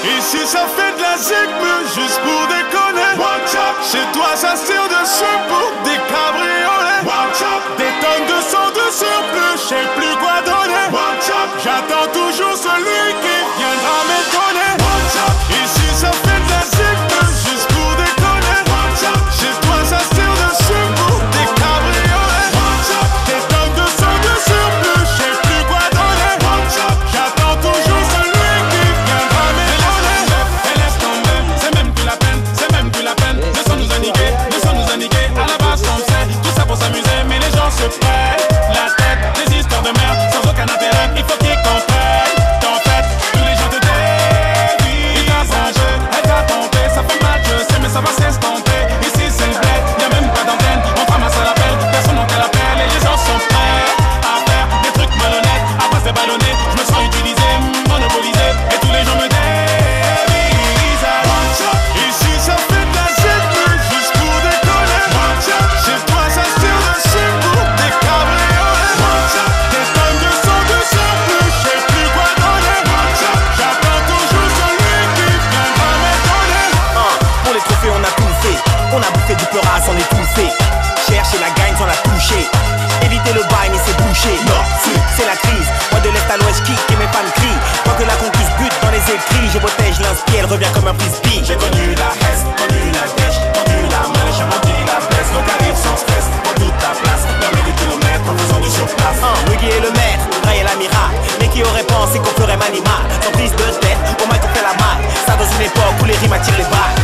Ici ça fait de la zig, mais juste pour déconner. Chez toi ça se tire dessus pour des cabriolets. Des tonnes de sang de surplus, je sais plus quoi donner. J'attends toujours celui qui viendra m'étonner. Ici ça fait de la zig, mais juste pour déconner. Chez toi ça se tire dessus pour des cabriolets. Des tonnes de sang de surplus, je sais plus quoi donner. J'attends toujours celui qui viendra m'étonner. Et laisse tomber, c'est même plus la peine, c'est même plus la peine. Nous sommes nous indiqués, à la base on sait. Tout ça pour s'amuser, mais les gens se prennent la tête. Des histoires de merde sans aucun intérêt, il faut qu'ils comprennent. T'en fait, tous les gens te dévient. Il t'a changé, elle t'a trompé, ça fait mal, je sais, mais ça va s'estomper. Ici c'est le bled, y'a même pas d'antenne. On ramasse à l'appel, personne n'entend l'appel. Et les gens sont prêts à faire des trucs malhonnêtes. Après c'est ballonné, je me sens utilisé, monopolisé. Et tous les gens me dévisent. Ici ça fait de la zig, mais juste pour déconner. Chez toi ça se tire dessus pour des cabriolets. Des tonnes de sang de surplus, je sais plus quoi donner. J'attends toujours celui qui viendra m'étonner. Pour les trophées on a tout fait. On a bouffé du peuras, on est tout fait. Chercher la gagne sans la toucher. Éviter le bail mais c'est bouché. Non, si, c'est la crise. Moi de l'est à l'ouest kick et mes fans crient. Moi que la conquise bute dans les écrits. Je protège l'inspire, elle revient comme un frisbee. J'ai connu la haine, connu la dèche, connu la main, j'ai menti la baisse. Donc arrive sans stress, prends toute ta place. Permets des kilomètres en faisant du surplace. Wiggy est le maître, Ray est l'amiral. Mais qui aurait pensé qu'on ferait manimal. Sans prise de tête, au moins qu'on fait la malle. Ça dans une époque où les rimes attirent les balles.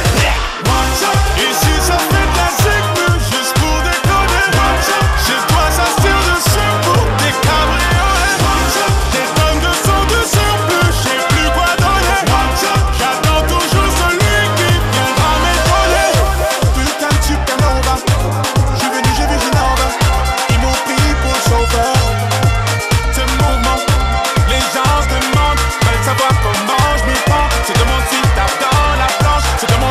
Ici ça fait de la zig, mais juste pour déconner. Chez toi ça se tire dessus pour des cabriolets. Des tonnes de sang de surplus, je sais plus quoi donner. J'attends toujours celui qui viendra m'étonner. Putain de supernova, j'ai vu Ginova. Ils m'ont pris pour le sauveur. Ce mouvement, les gens se demandent, veulent savoir comment je m'y prends. Se demandent si tape dans la planche, se demandent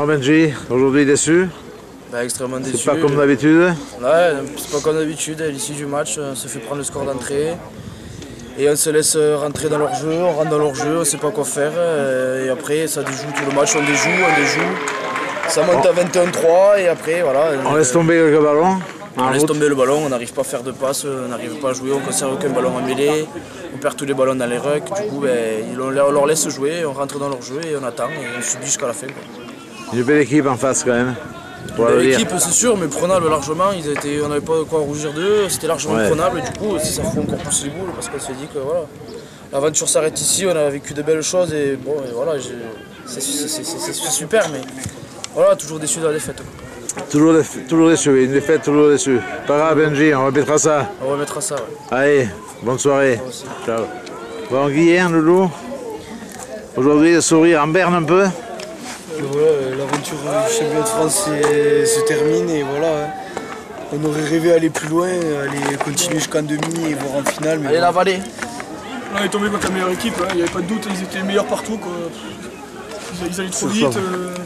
Benji, aujourd'hui déçu? Extrêmement déçu. C'est pas comme d'habitude? Ouais, c'est pas comme d'habitude. À l'issue du match, on se fait prendre le score d'entrée. Et on se laisse rentrer dans leur jeu, on rentre dans leur jeu, on sait pas quoi faire. Et après, ça déjoue tout le match, on déjoue. Ça monte à 21-3 et après, voilà. On laisse tomber quelques ballons? On laisse tomber le ballon, on n'arrive pas à faire de passes, on n'arrive pas à jouer, on ne conserve aucun ballon en mêlée, on perd tous les ballons dans les rucks, du coup on leur laisse jouer, on rentre dans leur jeu et on attend et on subit jusqu'à la fin. Une belle équipe en face quand même. L'équipe c'est sûr, mais prenable largement, on n'avait pas de quoi rougir d'eux, c'était largement prenable et du coup ça fout encore plus les boules parce qu'on s'est dit que voilà, l'aventure s'arrête ici, on a vécu de belles choses et bon et voilà, c'est super mais voilà, toujours déçu de la défaite. Toujours déçu, une défaite toujours déçu. Pas grave Benji, on remettra ça. On remettra ça, ouais. Allez, bonne soirée. Ciao. Bon Guillaume, Loulou, aujourd'hui le sourire en berne un peu. Voilà, l'aventure du championnat de France se termine et voilà. On aurait rêvé aller plus loin, aller continuer jusqu'en demi et voir en finale. Mais allez la vallée. On est tombé contre la meilleure équipe, il n'y avait pas de doute, ils étaient meilleurs partout. Quoi. Ils allaient trop vite.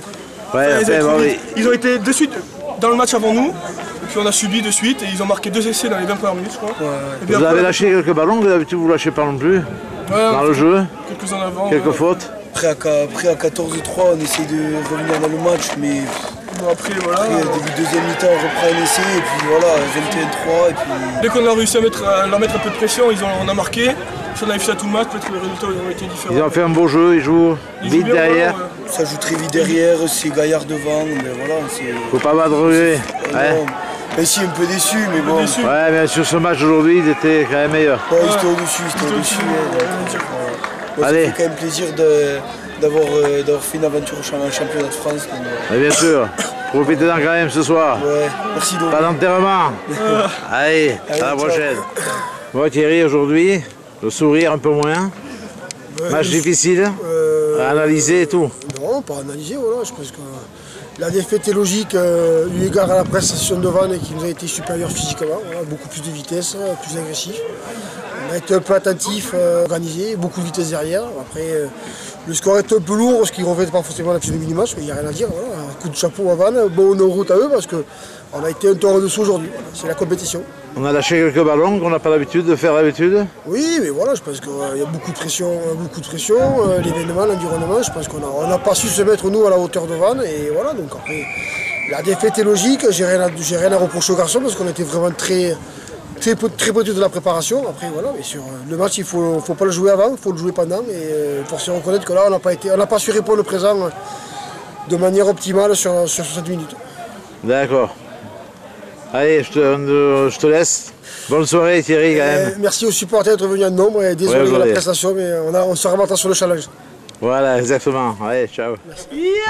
Ils ont été de suite dans le match avant nous, et puis on a subi de suite et ils ont marqué 2 essais dans les 20 premières minutes, je crois. Vous avez lâché quelques ballons que d'habitude vous ne lâchez pas non plus dans le jeu. Quelques en avant. Quelques fautes. Après à 14-3, on essaie de revenir dans le match, mais bon, après, voilà. Début de deuxième mi-temps, on reprend un essai, et puis voilà, 21-3. Et puis... Dès qu'on a réussi à leur mettre un peu de pression, on a marqué. Si on avait fait ça tout le match, peut-être que les résultats auraient été différents. Ils ont fait un beau jeu, ils jouent vite derrière. Ça joue très vite derrière, c'est Gaillard devant, mais voilà. Faut pas battre de regret. Mais si, un peu déçu, mais bon. Ouais, mais sur ce match aujourd'hui, ils étaient quand même meilleurs. Ouais, ils étaient au-dessus, ça fait quand même plaisir d'avoir fait une aventure au championnat de France. Ouais, bien sûr. Profitez-en quand même ce soir. Ouais, merci donc. Pas d'enterrement. Allez, à la prochaine. Bon Thierry, aujourd'hui, le sourire un peu moins. Match difficile à analyser et tout. Non, pas analyser, voilà. Je pense que la défaite est logique, eu égard à la prestation de Vannes qui nous a été supérieure physiquement. Voilà, beaucoup plus de vitesse, plus agressif. On a été un peu attentif, organisé, beaucoup de vitesse derrière. Après, le score est un peu lourd, ce qui ne reflète pas forcément l'action du mini-match, mais il n'y a rien à dire. Voilà. Un coup de chapeau à Vannes, bon route à eux parce qu'on a été un tour en dessous aujourd'hui. Voilà, c'est la compétition. On a lâché quelques ballons qu'on n'a pas l'habitude de faire d'habitude. Oui, mais voilà, je pense qu'il y a beaucoup de pression, l'événement, l'environnement. Je pense qu'on n'a pas su se mettre nous à la hauteur de Vannes. Et voilà, donc après, la défaite est logique. J'ai rien à reprocher aux garçons parce qu'on était vraiment très pointu de la préparation. Après, voilà, mais sur le match, il faut pas le jouer avant, il faut le jouer pendant. Et pour se reconnaître que là, on n'a pas su répondre au présent de manière optimale sur 60 minutes. D'accord. Allez, je te laisse. Bonne soirée Thierry quand même. Merci aux supporters d'être venus en nombre et désolé de la prestation, mais on se remettra sur le challenge. Voilà, exactement. Allez, ciao. Merci.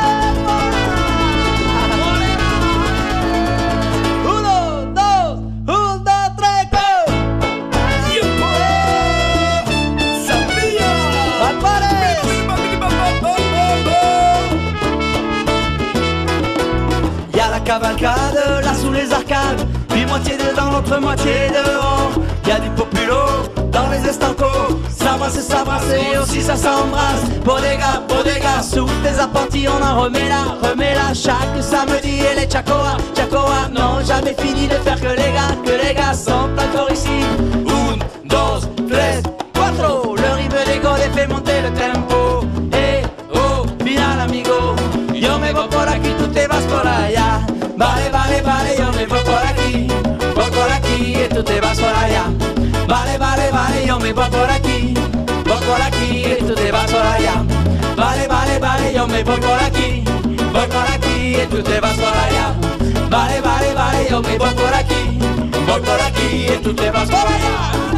Cavalcade, là sous les arcades, puis moitié dedans, l'autre moitié dehors. Y'a du populo dans les estancos, s'abrace et aussi ça s'embrasse. Pour des gars, sous les appentis, on en remet là, chaque samedi. Et les Chacoa, n'ont jamais fini de faire que les gars sont encore ici. Un, dos, tres, cuatro, le rythme des goles fait monter le tempo. Et au final, amigo, yo me voy por aquí, tú te vas por allá. Vale, yo me voy por aquí y tú te vas por allá. Vale, yo me voy por aquí y tú te vas por allá. Vale, yo me voy por aquí y tú te vas por allá. Vale, yo me voy por aquí y tú te vas por allá.